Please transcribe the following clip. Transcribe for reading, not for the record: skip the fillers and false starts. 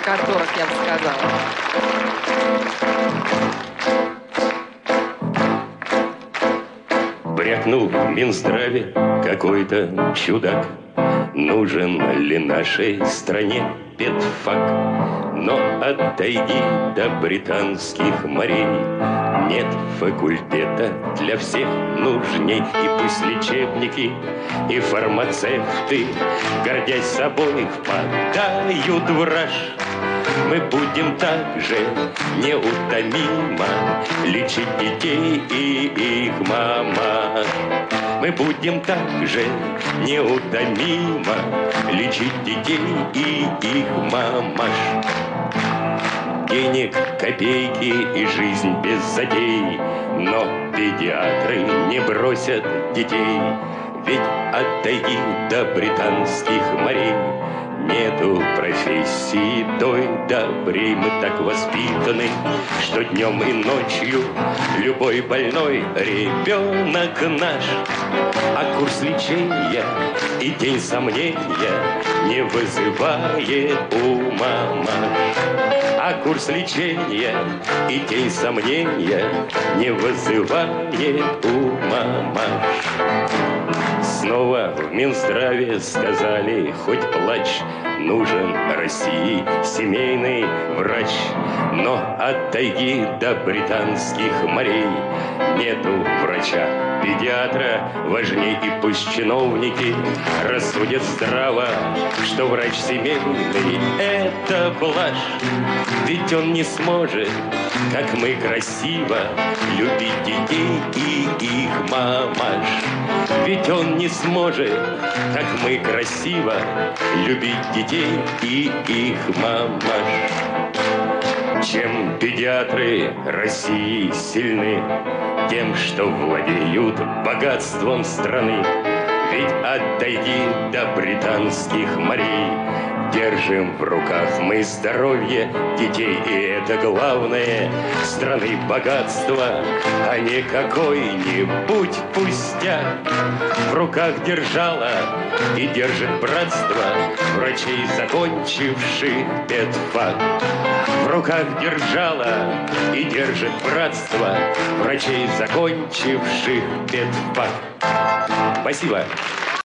которых, я бы сказала. Брякнул в Минздраве какой-то чудак. Нужен ли нашей стране педфак? Но от тайги до британских морей нет факультета для всех нужней. И пусть лечебники и фармацевты, гордясь собой, впадают в раж, мы будем также неутомимо лечить детей и их мама. Мы будем также неутомимо лечить детей и их мамаш. Денег, копейки и жизнь без затей, но педиатры не бросят детей. Ведь от тайги до британских морей нету профессии той добрей. Мы так воспитаны, что днем и ночью любой больной ребенок наш. А курс лечения и тень сомнения не вызывает у мамаш. А курс лечения и тень сомнения не вызывает у мамаш. Снова в Минздраве сказали, хоть плачь, нужен России семейный врач. Но от тайги до британских морей нету врача, педиатра важней. И пусть чиновники рассудят здраво, что врач семейный – это блажь. Ведь он не сможет, как мы, красиво любить детей и их мамаш. Ведь он не сможет, как мы, красиво любить детей и их мамаш. Чем педиатры России сильны? Тем, что владеют богатством страны. Ведь от тайги до британских морей держим в руках мы здоровье детей. И это главное страны богатства, а не какой-нибудь пустяк. В руках держала и держит братство врачей, закончивших педфак. В руках держала и держит братство врачей, закончивших педфак. Спасибо.